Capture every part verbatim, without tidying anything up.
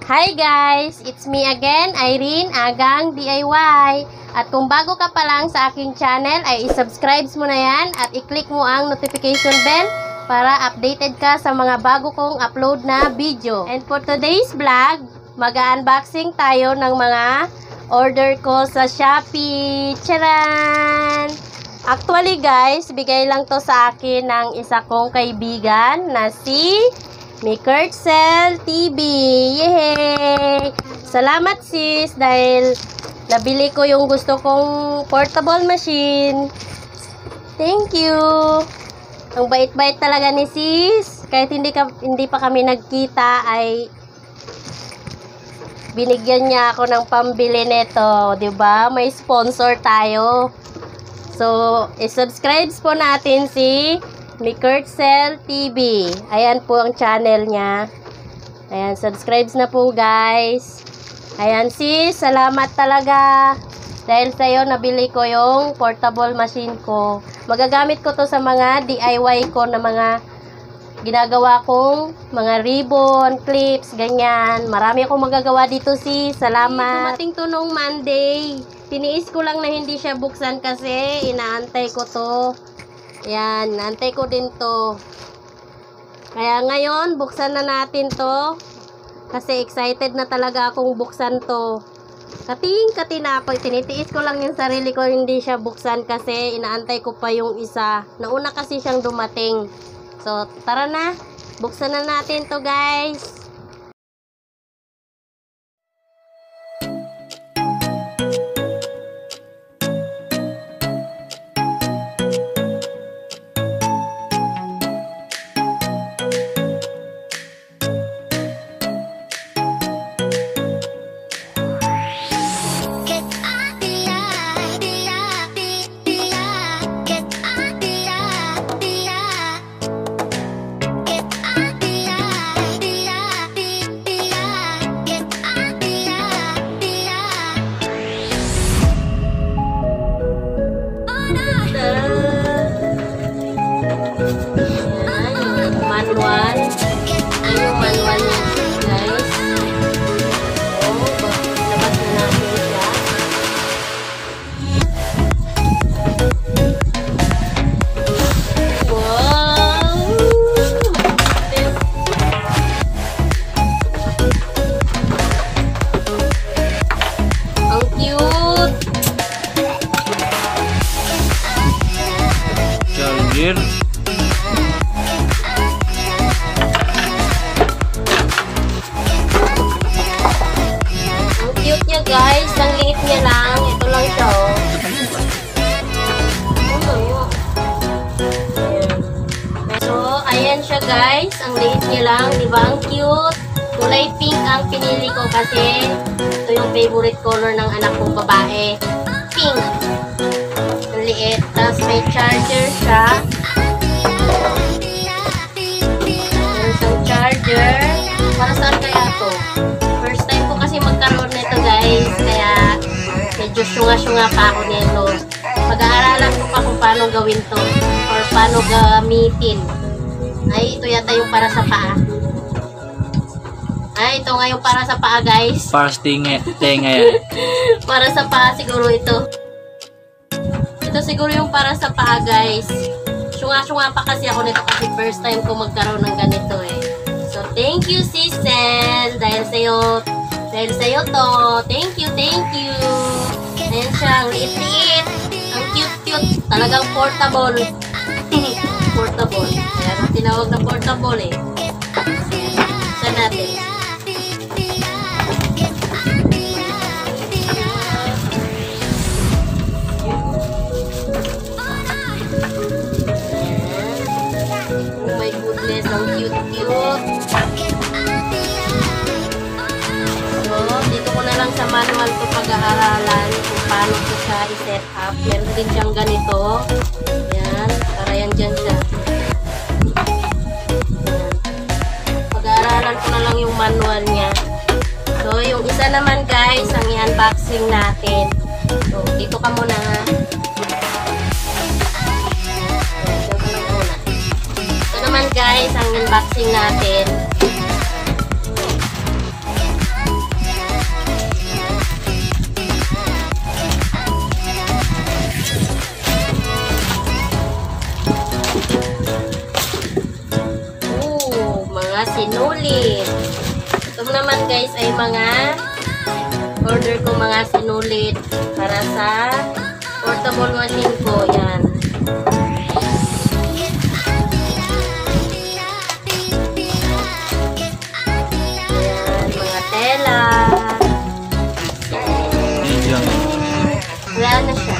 Hi guys! It's me again, Irene Agang D I Y. At kung bago ka pa lang sa aking channel, ay isubscribe mo na yan at i-click mo ang notification bell para updated ka sa mga bago kong upload na video. And for today's vlog, mag-unboxing tayo ng mga order ko sa Shopee. Charan! Actually guys, bigay lang to sa akin ng isa kong kaibigan na si Mikurtsel T V. Yay! Salamat sis dahil nabili ko yung gusto kong portable machine. Thank you. Ang bait-bait talaga ni sis. Kahit hindi, ka, hindi pa kami nagkita ay binigyan niya ako ng pambili nito. Diba? May sponsor tayo. So, i-subscribe po natin si Mikurtsel T V. Ayan po ang channel niya. Ayan, subscribe na po guys. Ayan sis, salamat talaga. Dahil sa'yo, nabili ko yung portable machine ko. Magagamit ko to sa mga D I Y ko na mga ginagawa kong mga ribbon, clips, ganyan. Marami akong magagawa dito sis. Salamat. Dumating to nung Monday. Tiniis ko lang na hindi siya buksan kasi inaantay ko to. Yan, naantay ko din to. Kaya ngayon, buksan na natin to. Kasi excited na talaga akong buksan to. Kating-kati na ako. Tinitiis ko lang yung sarili ko, hindi siya buksan kasi inaantay ko pa yung isa. Nauna kasi siyang dumating. So, tara na. Buksan na natin to guys. Manual. Ayan yung manual niya guys. Oh, labas na natin siya. Wow! Ang cute! Charger. Guys, ang liit niya lang. Ito lang siya, oh. So, ayan siya, guys. Ang liit niya lang. Diba? Ang cute. Kulay pink ang pinili ko kasi ito yung favorite color ng anak kong babae. Pink. Ang liit. Tapos may charger siya. Meron siyang charger. Para saan kaya to? First time ko kasi magkaroon nito guys, kaya medyo syunga-syunga pa ako nito. Pag-aaralan ko pa kung paano gawin to or paano gamitin. Ay, ito yata yung para sa paa. Ay, ito nga yung para sa paa guys. Para sa tinga, tinga yan. Para sa paa siguro ito. Ito siguro yung para sa paa guys. Syunga-syunga pa kasi ako nito kasi first time ko magkaroon ng ganito eh. So, thank you, Sisel. Dahil sa'yo, dahil sa'yo to. Thank you, thank you. Ayan siya, ang liit-liit. Ang cute-cute. Talagang portable. Portable. Ayan, ang tinawag na portable eh. Saan natin? Oh my goodness, ang cute-cute. Dito ko na lang sa manual to pag-aaralan kung paano ko siya i-set up. Meron din siyang ganito. Ayan. Para yan dyan siya. Pag-aaralan ko na lang yung manual niya. So, yung isa naman guys, ang i-unboxing natin. So, dito ka muna ha. Dito ka lang muna. Ito naman guys, ang unboxing natin. sinulit. Ito naman guys ay mga order ko mga sinulit para sa portable machine ko. Yan. Yan, mga tela. Medium. Wala na siya.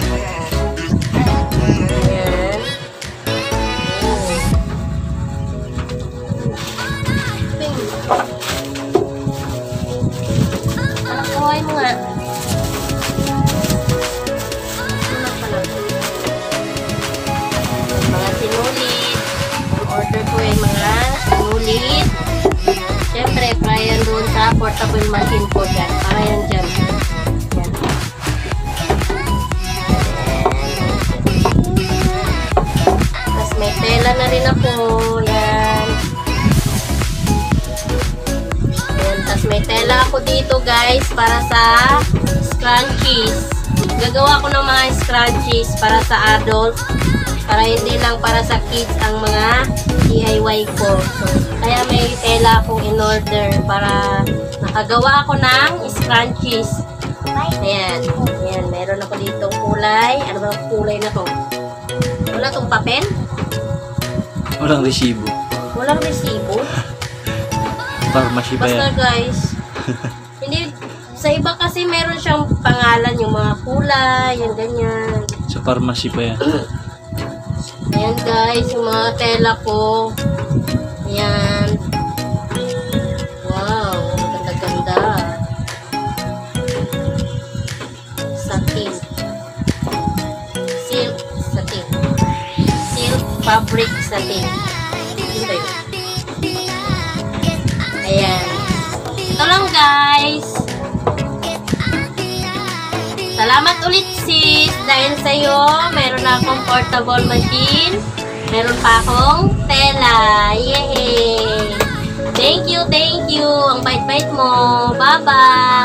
Yan. Anak, kaway mo nga. Mga sinulit. Ang order ko ay mga sinulit. Siyempre, para yan doon sa portable machine ko dyan. Para yan dyan. Yan. Tapos may tela na rin ako. Yan. Yan. Tapos may tela ako dito guys para sa scrunchies. Gagawa ko ng mga scrunchies para sa adult. Para hindi lang para sa kids ang mga D I Y ko. So, kaya may tela akong in-order para nakagawa ako ng scrunchies. Ayan. Ayan. Meron ako dito kulay. Ano ba ang kulay na to? Wala tong papel? Walang resibo. Walang resibo? Pharmacy ba Basta yan? guys, hindi, sa iba kasi meron siyang pangalan, yung mga kulay, yung ganyan. Sa pharmacy pa yan. Ayan guys, yung mga tela ko. Ayan. Wow, maganda-ganda. Satin. Silk satin. Silk fabric satin. Yun ba yun? Ayan. Ito lang guys. Salamat ulit sis. Dahil sa'yo, meron na akong portable machine. Meron pa akong tela. Yay! Thank you, thank you. Ang bait-bait mo. Bye-bye.